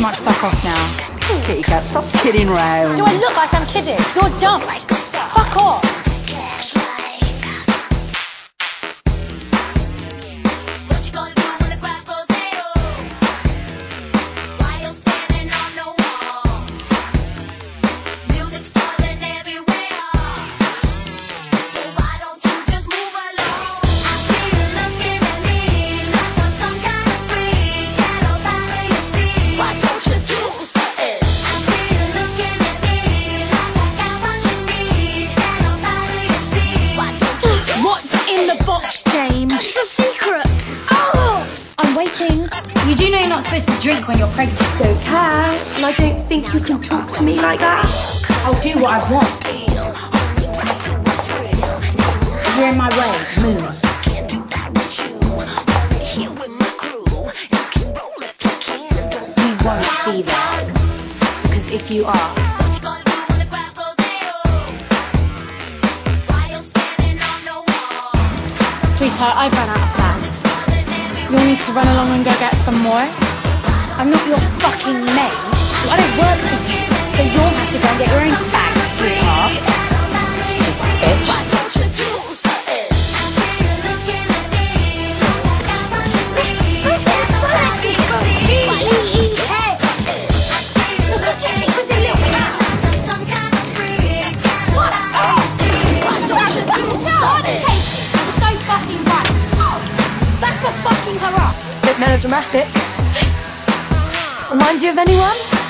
You might fuck off now. Kitty cat, stop kidding round. Do I look like I'm kidding? You're dumb. Fuck off. James. It's a secret. Oh! I'm waiting. You do know you're not supposed to drink when you're pregnant. Don't care, and I don't think you can talk to me like that. I'll do what I want. You're in my way. Move. You won't be there. Because if you are... Sweetheart, I've run out of plans. You'll need to run along and go get some more. I'm not your fucking maid. I don't work for you, so you'll have to go and get your own bags, sweetheart. Just bitch. Bit melodramatic. Remind you of anyone?